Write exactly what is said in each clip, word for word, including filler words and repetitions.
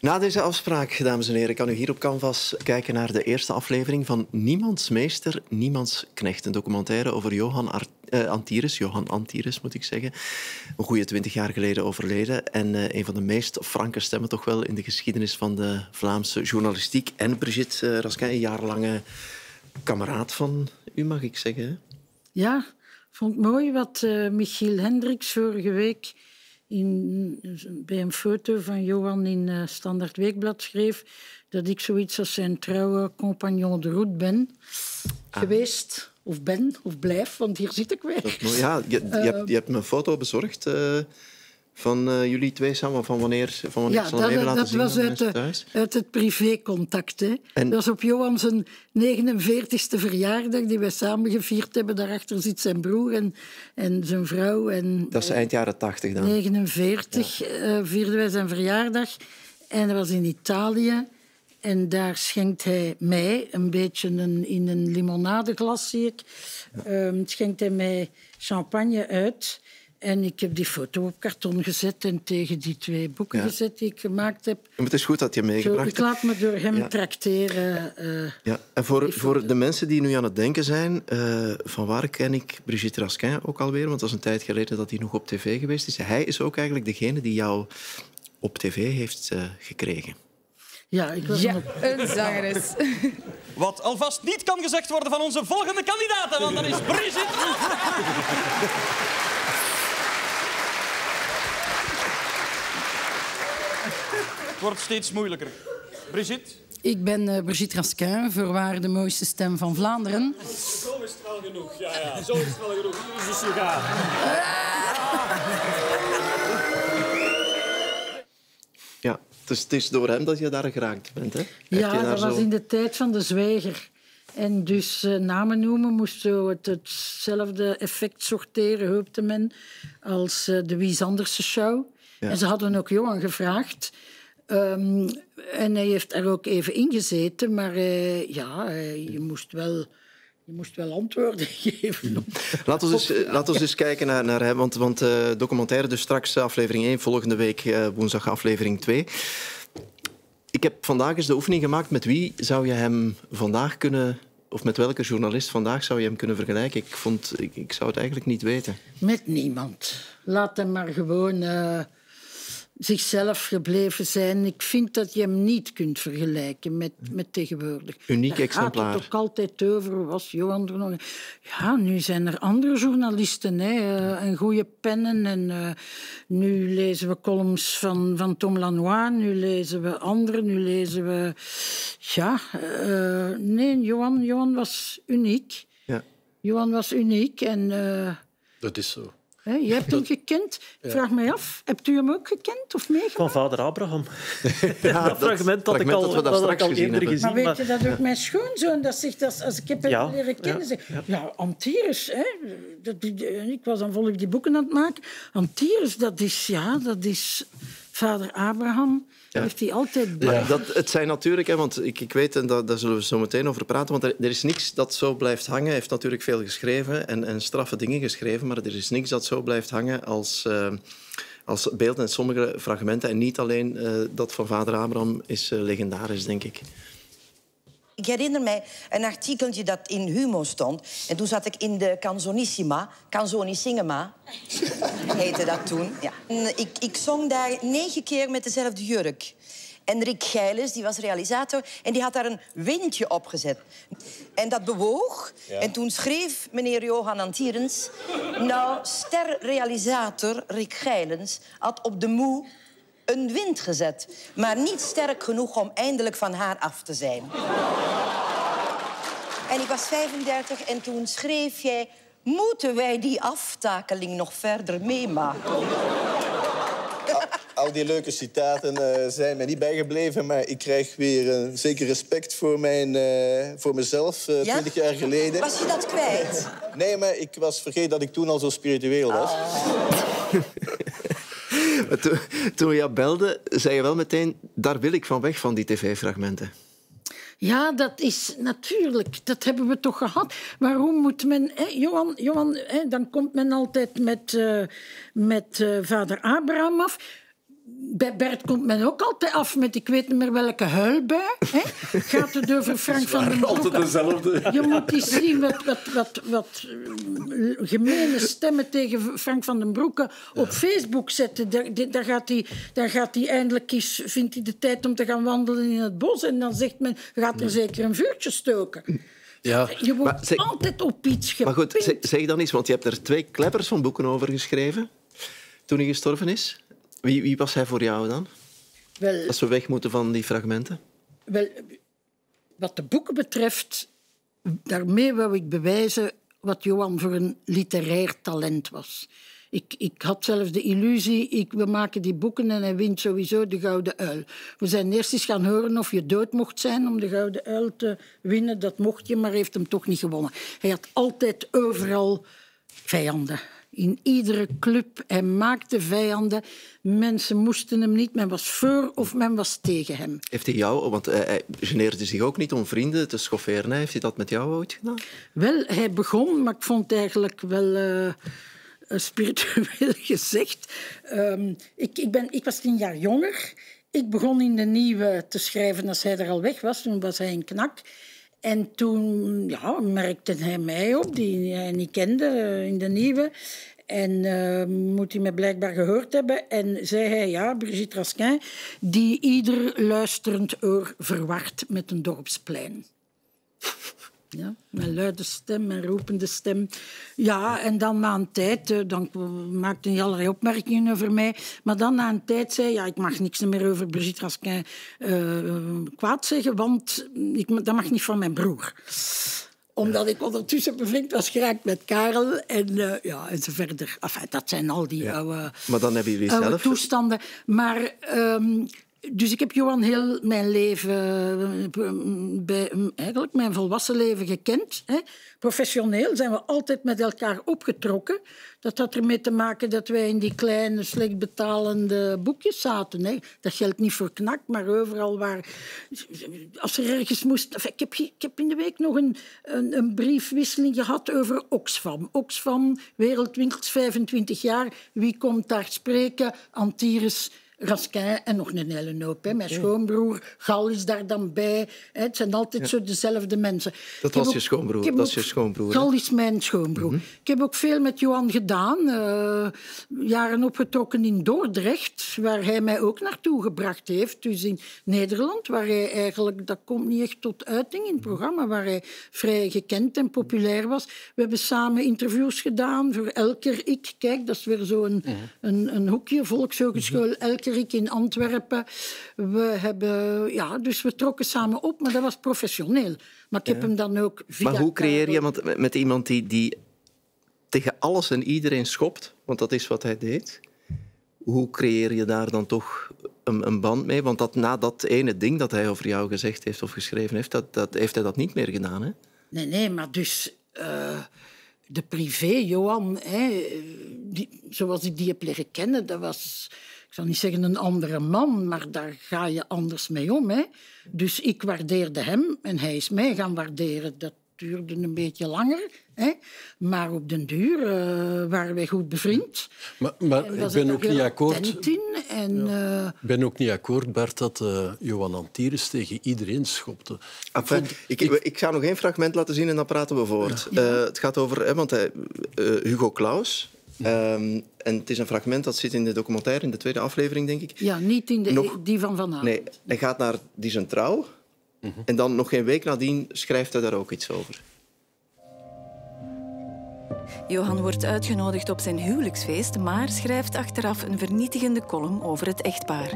Na deze afspraak, dames en heren, kan u hier op Canvas kijken naar de eerste aflevering van Niemands Meester, Niemands Knecht. Een documentaire over Johan Ar- uh, Antiris, Johan Antiris moet ik zeggen. Een goede twintig jaar geleden overleden. En uh, een van de meest franke stemmen toch wel in de geschiedenis van de Vlaamse journalistiek. En Brigitte uh, Raskin, een jarenlange kameraad van u, mag ik zeggen. Hè? Ja, ik vond het mooi wat uh, Michiel Hendricks vorige week in, bij een foto van Johan in uh, Standaard Weekblad schreef dat ik zoiets als zijn trouwe compagnon de route ben ah. geweest. Of ben, of blijf, want hier zit ik weer. Dat is mooi. Ja, je, je, hebt, je hebt me een foto bezorgd uh, van uh, jullie twee samen. Van wanneer, van wanneer ja, ik zal hem dat, even laten dat zien was uit, de, uit het privécontact. Hè. En... Dat was op Johan zijn negenenveertigste verjaardag die wij samen gevierd hebben. Daarachter zit zijn broer en, en zijn vrouw. En, dat is eind jaren tachtig dan. negenenveertig ja. uh, vierden wij zijn verjaardag. En dat was in Italië. En daar schenkt hij mij een beetje een, in een limonadeglas, zie ik. Ja. Um, schenkt hij mij champagne uit. En ik heb die foto op karton gezet en tegen die twee boeken ja. gezet die ik gemaakt heb. Maar het is goed dat je meegebracht hebt. Ik laat me door hem ja. trakteren. Uh, ja. En voor, voor de mensen die nu aan het denken zijn, uh, van waar ken ik Brigitte Raskin ook alweer? Want dat is een tijd geleden dat hij nog op tv geweest is. Hij is ook eigenlijk degene die jou op tv heeft uh, gekregen. Ja, ik was ja, op... een zangeres. Wat alvast niet kan gezegd worden van onze volgende kandidaten, want dat is Brigitte. Het wordt steeds moeilijker. Brigitte? Ik ben uh, Brigitte Raskin, voorwaar de mooiste stem van Vlaanderen. Zo is het wel genoeg, ja, ja. Zo is het wel genoeg. Hier is de sigaar. Ja, het is, het is door hem dat je daar geraakt bent, hè? Ja, dat zo... was in de tijd van de zwijger. En dus uh, namen noemen moest zo het, hetzelfde effect sorteren, hoopte men, als uh, de Wies Andersen show. Ja. En ze hadden ook Johan gevraagd. Um, en hij heeft er ook even ingezeten, maar uh, ja, uh, je moest wel... Je moest wel antwoorden geven. Laten we eens, laten we eens kijken naar, naar hem, want, want uh, documentaire dus straks aflevering één, volgende week uh, woensdag aflevering twee. Ik heb vandaag eens de oefening gemaakt met wie zou je hem vandaag kunnen... Of met welke journalist vandaag zou je hem kunnen vergelijken? Ik, vond, ik, ik zou het eigenlijk niet weten. Met niemand. Laat hem maar gewoon uh, zichzelf gebleven zijn. Ik vind dat je hem niet kunt vergelijken met, met tegenwoordig. Uniek exemplaar. Daar gaat het ook altijd over. Was Johan er nog... Ja, nu zijn er andere journalisten. Hè, uh, en goede pennen. En uh, nu lezen we columns van, van Tom Lanois. Nu lezen we anderen. Nu lezen we... Ja, uh, nee, Johan, Johan was uniek. Ja. Johan was uniek en... Uh, dat is zo. Hè, je hebt hem gekend. Ik vraag mij af, hebt u hem ook gekend of meegemaakt? Van vader Abraham. Ja, dat fragment dat ik al, dat dat dat al eerder gezien. Maar weet je dat ook mijn schoonzoon, dat zegt, dat, als ik heb hem ja, leren kennen, ja, zegt, ja, ja Antiris, hè, dat, ik was dan volop die boeken aan het maken. Antiris, dat is, ja, dat is vader Abraham. Ja. Heeft hij altijd... Ja. Dat, het zijn natuurlijk, hè, want ik, ik weet, en daar, daar zullen we zo meteen over praten, want er, er is niks dat zo blijft hangen. Hij heeft natuurlijk veel geschreven en, en straffe dingen geschreven, maar er is niks dat zo blijft hangen als, uh, als beeld en sommige fragmenten. En niet alleen uh, dat van vader Abraham is uh, legendarisch, denk ik. Ik herinner mij een artikeltje dat in Humo stond. En toen zat ik in de Canzonissima. Canzonissima heette dat toen. Ja. En ik, ik zong daar negen keer met dezelfde jurk. En Rick Gijlens, die was realisator, en die had daar een windje op gezet. En dat bewoog. Ja. En toen schreef meneer Johan Antirens... Nou, sterrealisator Rick Gijlens had op de moe... een wind gezet, maar niet sterk genoeg om eindelijk van haar af te zijn. En ik was vijfendertig en toen schreef jij... Moeten wij die aftakeling nog verder meemaken? Al, al die leuke citaten uh, zijn mij niet bijgebleven, maar ik krijg weer uh, zeker respect voor, mijn, uh, voor mezelf, uh, ja? twintig jaar geleden. Was je dat kwijt? Nee, maar ik was vergeten dat ik toen al zo spiritueel was. Oh. Toen, toen we jou belden, zei je wel meteen... Daar wil ik van weg, van die tv-fragmenten. Ja, dat is natuurlijk... Dat hebben we toch gehad. Waarom moet men... Hè, Johan, Johan hè, dan komt men altijd met, uh, met uh, vader Abraham af. bij Bert komt men ook altijd af met ik weet niet meer welke huilbui. Hè? Gaat het over Frank van den Broeke? Altijd dezelfde. Je moet eens zien wat, wat, wat, wat gemene stemmen tegen Frank van den Broeke op Facebook zetten. Daar, daar, gaat hij, daar gaat hij eindelijk eens, vindt hij de tijd om te gaan wandelen in het bos. En dan zegt men, gaat er zeker een vuurtje stoken. Ja. Je wordt Maar zeg- altijd op iets gepint. Maar goed, zeg, zeg dan eens, want je hebt er twee kleppers van boeken over geschreven toen hij gestorven is. Wie, wie was hij voor jou dan? Wel, Als we weg moeten van die fragmenten. wel, wat de boeken betreft, daarmee wou ik bewijzen wat Johan voor een literair talent was. Ik, ik had zelfs de illusie, ik, we maken die boeken en hij wint sowieso de Gouden Uil. We zijn eerst eens gaan horen of je dood mocht zijn om de Gouden Uil te winnen. Dat mocht je, maar heeft hem toch niet gewonnen. Hij had altijd overal vijanden. In iedere club. Hij maakte vijanden. Mensen moesten hem niet. Men was voor of men was tegen hem. Heeft hij jou, want hij, hij geneerde zich ook niet om vrienden te schofferen. Heeft hij dat met jou ooit gedaan? Wel, hij begon, maar ik vond het eigenlijk wel uh, spiritueel gezegd. Um, ik, ik, ben, ik was tien jaar jonger. Ik begon in de Nieuwe te schrijven als hij er al weg was. Toen was hij een knak. En toen ja, merkte hij mij op, die hij niet kende, in de Nieuwe. En uh, moet hij me blijkbaar gehoord hebben. En zei hij, ja, Brigitte Raskin, die ieder luisterend oor verwart met een dorpsplein. Ja, mijn luide stem, mijn roepende stem. Ja, en dan na een tijd, dan maakte hij allerlei opmerkingen over mij. Maar dan na een tijd zei ja, ik mag niks meer over Brigitte Raskin uh, kwaad zeggen, want ik, dat mag niet van mijn broer. Omdat ik ondertussen bevriend was geraakt met Karel en, uh, ja, en zo verder. Enfin, dat zijn al die ja. oude, maar dan hebben jullie oude zelf... toestanden. Maar... Um, Dus ik heb Johan heel mijn leven, bij, eigenlijk mijn volwassen leven gekend. Hè. Professioneel zijn we altijd met elkaar opgetrokken. Dat had ermee te maken dat wij in die kleine, slecht betalende boekjes zaten. Hè. Dat geldt niet voor Knak, maar overal waar... Als er ergens moest... Ik heb, ik heb in de week nog een, een, een briefwisseling gehad over Oxfam. Oxfam, Wereldwinkels, vijfentwintig jaar. Wie komt daar spreken? Antires... Raskin en nog een hele hoop. Hè. Mijn schoonbroer, Gal is daar dan bij. Hè. Het zijn altijd ja. zo dezelfde mensen. Dat was ook, je schoonbroer. Dat is je schoonbroer. Gal is mijn schoonbroer. Mm-hmm. Ik heb ook veel met Johan gedaan. Uh, jaren opgetrokken in Dordrecht, waar hij mij ook naartoe gebracht heeft. Dus in Nederland, waar hij eigenlijk... Dat komt niet echt tot uiting in het programma, waar hij vrij gekend en populair was. We hebben samen interviews gedaan voor Elker Ik. Kijk, dat is weer zo'n mm-hmm. een, een hoekje, Volkshogeschool mm-hmm. Elker in Antwerpen. We hebben, ja, dus we trokken samen op, maar dat was professioneel. Maar ik heb ja. hem dan ook via... Maar hoe creëer je, want met iemand die, die tegen alles en iedereen schopt, want dat is wat hij deed, hoe creëer je daar dan toch een, een band mee? Want dat, na dat ene ding dat hij over jou gezegd heeft of geschreven heeft, dat, dat, heeft hij dat niet meer gedaan, hè? Nee, nee, maar dus... Uh, de privé, Johan, hè, die, zoals ik die heb leren kennen, dat was... Ik zal niet zeggen een andere man, maar daar ga je anders mee om. Hè. Dus ik waardeerde hem en hij is mij gaan waarderen. Dat duurde een beetje langer. Hè. Maar op den duur uh, waren wij goed bevriend. Maar, maar ik ben ook niet akkoord... En, ja. uh... Ik ben ook niet akkoord, Bert, dat uh, Johan Antires tegen iedereen schopte. Enfin, ik, vond... ik, ik, ik ga nog één fragment laten zien en dan praten we voort. Ja. Uh, het gaat over... Hè, want hij, uh, Hugo Claus... Um, en het is een fragment dat zit in de documentaire, in de tweede aflevering, denk ik. Ja, niet in de, nog, die van vanavond. Nee, hij gaat naar die zijn trouw. Mm-hmm. En dan nog geen week nadien schrijft hij daar ook iets over. Johan wordt uitgenodigd op zijn huwelijksfeest, maar schrijft achteraf een vernietigende column over het echtpaar.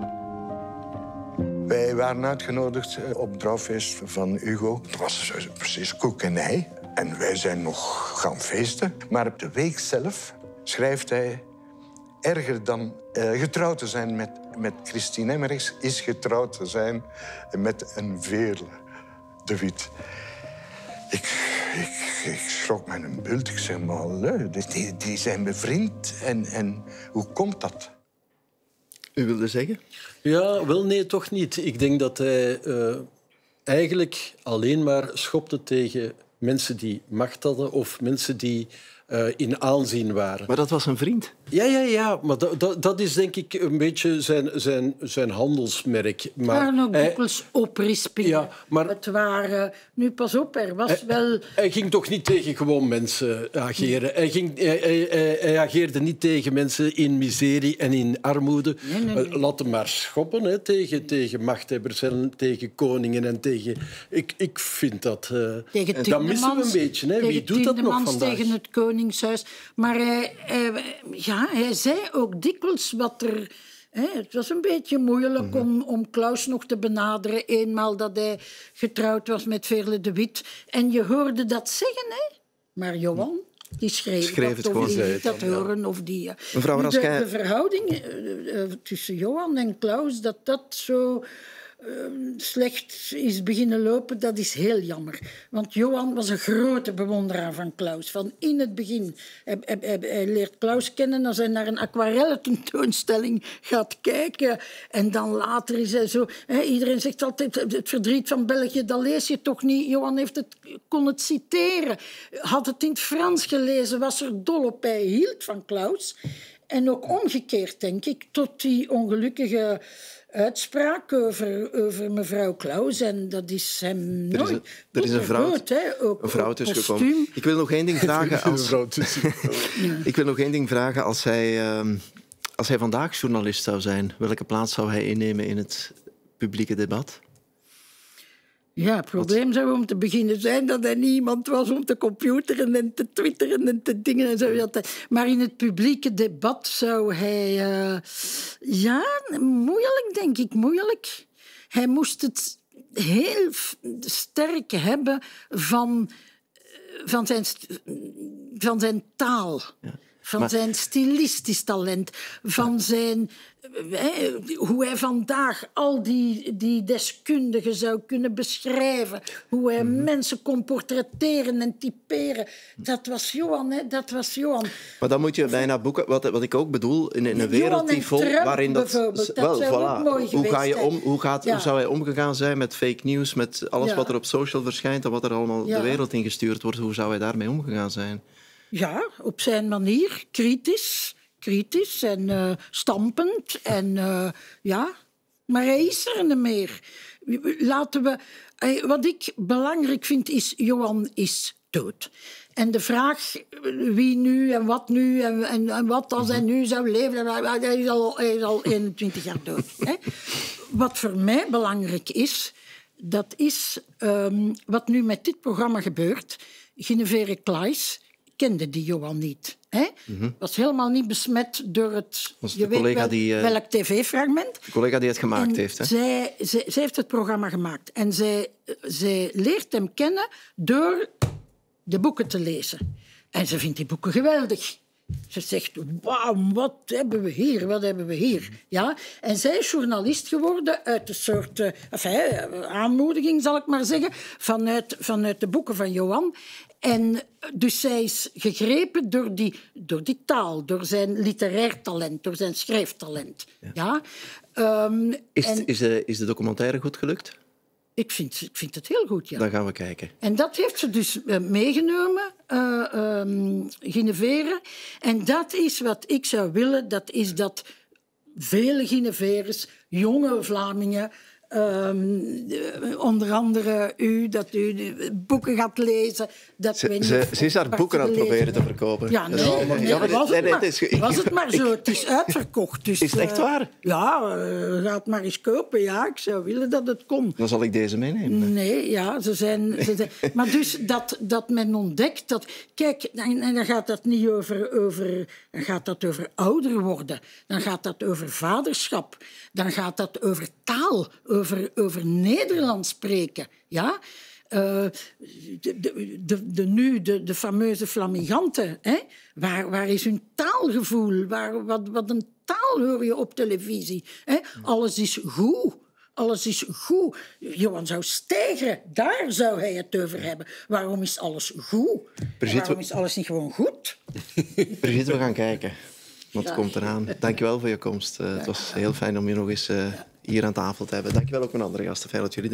Wij waren uitgenodigd op het trouwfeest van Hugo. Het was precies koek en ei. En wij zijn nog gaan feesten. Maar op de week zelf schrijft hij... Erger dan uh, getrouwd te zijn met, met Christine Emmerichs... is getrouwd te zijn met een Veerle de Wit. Ik, ik, ik schrok me een bult. Ik zeg maar, die, die zijn bevriend. En, en hoe komt dat? U wilde zeggen? Ja, wel nee, toch niet. Ik denk dat hij uh, eigenlijk alleen maar schopte tegen... mensen die macht hadden of mensen die uh, in aanzien waren. Maar dat was een vriend. Ja, ja, ja, maar dat, dat, dat is denk ik een beetje zijn, zijn, zijn handelsmerk. Het Maar waren ook hij, dikwijls oprispingen. Ja, maar- Het waren... Nu, pas op, er was hij, wel... hij ging toch niet tegen gewoon mensen ageren. Hij, ging, hij, hij, hij, hij ageerde niet tegen mensen in miserie en in armoede. Nee, nee, nee. Uh, laat hem maar schoppen hè, tegen, tegen machthebbers en tegen koningen. En tegen... Ik, ik vind dat... Uh, Tegen dat missen we een beetje. Hè. Wie doet dat nog vandaag? Tegen het Koningshuis. Maar hij, hij, ja, hij zei ook dikwijls wat er... Hè, het was een beetje moeilijk mm-hmm. om, om Claus nog te benaderen. Eenmaal dat hij getrouwd was met Veerle de Wit. En je hoorde dat zeggen, hè? Maar Johan... Die schreef, schreef dat, het of gewoon. die liet dat horen. Of die, ja. Mevrouw, als de, gij... de verhouding uh, uh, tussen Johan en Claus, dat dat zo uh, slecht is beginnen lopen, dat is heel jammer. Want Johan was een grote bewonderaar van Claus. Van in het begin. Hij, hij, hij, hij leert Claus kennen als hij naar een aquarellententoonstelling gaat kijken. En dan later is hij zo... Hè, iedereen zegt altijd, het verdriet van België, dat lees je toch niet. Johan heeft het, kon het citeren. Had het in het Frans gelezen, was er dol op. Hij hield van Claus. En ook omgekeerd, denk ik, tot die ongelukkige uitspraak over, over mevrouw Claus. En dat is hem nooit... Er is een, er is een vrouw, goed, hè? Ook, een vrouw ook tussengekomen. Ik wil nog één ding vragen. Als, ik wil nog één ding vragen. Als hij, um, als hij vandaag journalist zou zijn, welke plaats zou hij innemen in het publieke debat? Ja, het probleem Wat? zou om te beginnen zijn dat hij niet iemand was om te computeren en te twitteren en te dingen en zo. Maar in het publieke debat zou hij... Uh, ja, moeilijk, denk ik, moeilijk. Hij moest het heel sterk hebben van, van, zijn, van zijn taal. Ja. Van maar... zijn stilistisch talent, van ja. zijn... Hè, hoe hij vandaag al die, die deskundigen zou kunnen beschrijven. Hoe hij mm-hmm. mensen kon portretteren en typeren. Dat was Johan, hè? Dat was Johan. Maar dan moet je bijna boeken... Wat, wat ik ook bedoel, in, in een wereld die vol... Trump, waarin dat... dat wel, voilà. Mooi hoe, ga je om, hoe, gaat, ja. hoe zou hij omgegaan zijn met fake news, met alles ja. wat er op social verschijnt en wat er allemaal ja. de wereld in gestuurd wordt? Hoe zou hij daarmee omgegaan zijn? Ja, op zijn manier. Kritisch. Kritisch en uh, stampend. En, uh, ja. Maar hij is er niet meer. Laten we... Wat ik belangrijk vind is, Johan is dood. En de vraag wie nu en wat nu en, en, en wat als hij nu zou leven... Hij is al, hij is al eenentwintig jaar dood. Hè. Wat voor mij belangrijk is, dat is um, wat nu met dit programma gebeurt. Geneviève Claes kende die Johan niet. Hè? Mm-hmm. Was helemaal niet besmet door het... Was je de collega weet wel, die, uh, welk tv-fragment. De collega die het gemaakt en heeft. Hè? Zij, zij, zij heeft het programma gemaakt. En zij, zij leert hem kennen door de boeken te lezen. En ze vindt die boeken geweldig. Ze zegt, wauw, wat hebben we hier, wat hebben we hier. Ja? En zij is journalist geworden uit een soort uh, enfin, aanmoediging, zal ik maar zeggen, vanuit, vanuit de boeken van Johan. En dus zij is gegrepen door die, door die taal, door zijn literair talent, door zijn schrijftalent. Ja. Ja? Um, is, en... is, de, is de documentaire goed gelukt? Ik vind, ik vind het heel goed, ja. Dan gaan we kijken. En dat heeft ze dus uh, meegenomen, uh, um, Geneviève. En dat is wat ik zou willen, dat is dat vele Geneveres, jonge Vlamingen... Um, onder andere u, dat u boeken gaat lezen. Dat ze, niet ze, ze is haar boeken aan het proberen te verkopen. Ja, nee, nee, nee, ja, was, het maar, is, was het maar zo. Het is uitverkocht. Dus, is het echt waar? Uh, ja, uh, ga het maar eens kopen. Ja, ik zou willen dat het kon. Dan zal ik deze meenemen. Nee, ja, ze zijn... Ze zijn maar dus dat, dat men ontdekt dat... Kijk, en dan gaat dat niet over, over... Dan gaat dat over ouder worden. Dan gaat dat over vaderschap. Dan gaat dat over taal. Over, over Nederlands spreken. Ja? Uh, de, de, de, de, nu de, de fameuze flamiganten. Hè? Waar, waar is hun taalgevoel? Waar, wat, wat een taal hoor je op televisie? Hè? Alles is goed. Alles is goed. Johan zou stijgen. Daar zou hij het over hebben. Waarom is alles goed? Brigitte, waarom is alles niet gewoon goed? Brigitte, we gaan kijken. Want het komt eraan. Dank je wel voor je komst. Uh, het was heel fijn om je nog eens uh, hier aan tafel te hebben. Dank je wel ook mijn andere gasten. Fijn dat jullie